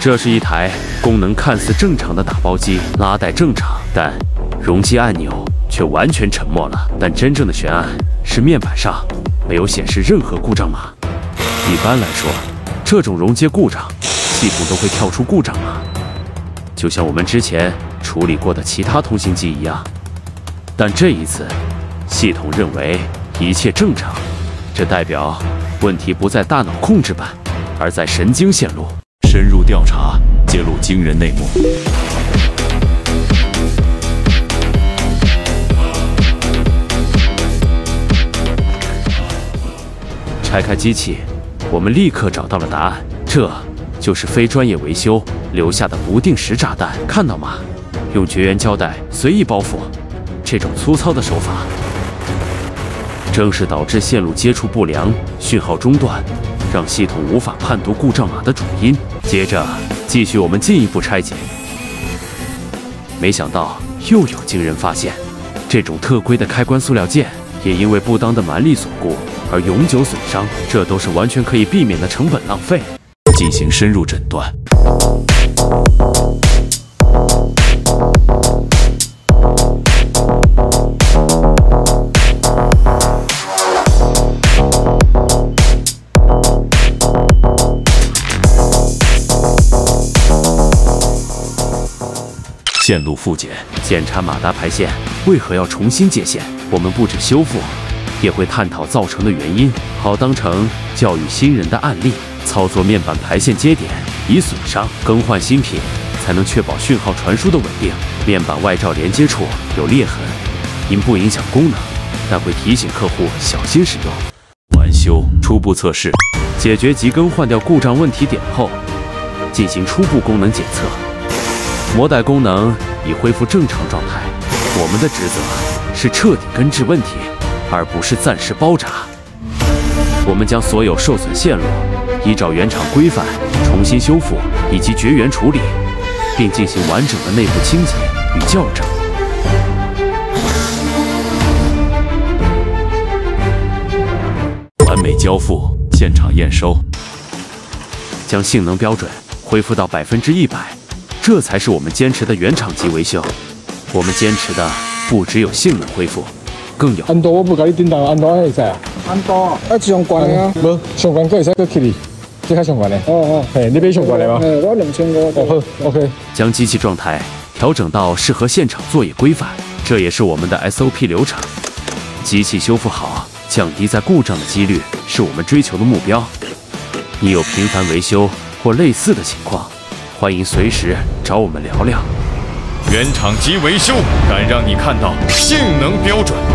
这是一台功能看似正常的打包机，拉带正常，但容积按钮却完全沉默了。但真正的悬案是面板上没有显示任何故障码。一般来说，这种容接故障，系统都会跳出故障码，就像我们之前处理过的其他通信机一样。但这一次，系统认为一切正常，这代表问题不在大脑控制板，而在神经线路。 深入调查，揭露惊人内幕。 拆开机器，我们立刻找到了答案，这就是非专业维修留下的不定时炸弹。看到吗？用绝缘胶带随意包覆，这种粗糙的手法，正是导致线路接触不良、讯号中断，让系统无法判读故障码的主因。接着，继续我们进一步拆解。没想到又有惊人发现，这种特规的开关塑料件也因为不当的蛮力所故而永久损伤，这都是完全可以避免的成本浪费。 进行深入诊断。线路复检， 检查马达排线为何要重新接线。我们不止修复，也会探讨造成的原因，好当成教育新人的案例。操作面板排线接点已损伤，更换新品才能确保讯号传输的稳定。面板外罩连接处有裂痕，因不影响功能，但会提醒客户小心使用。 完修初步测试， 解决及更换掉故障问题点后，进行初步功能检测。膜带功能已恢复正常状态，我们的职责是彻底根治问题，而不是暂时包扎。我们将所有受损线路依照原厂规范重新修复以及绝缘处理，并进行完整的内部清洁与校正。 完美交付，现场验收， 将性能标准恢复到100%。这才是我们坚持的原厂级维修。我们坚持的不只有性能恢复，更有安多我不甲你顶头安多会使啊？安多啊，上悬的啊？无上悬，佫会使佫起哩，这较上悬的。哦，嘿，你买上悬的吗？我2500。哦好 ，OK。 将机器状态调整到适合现场作业规范，这也是我们的 SOP 流程。机器修复好，降低在故障的几率，是我们追求的目标。你有频繁维修或类似的情况，欢迎随时找我们聊聊。 原厂级维修，敢让你看到性能标准。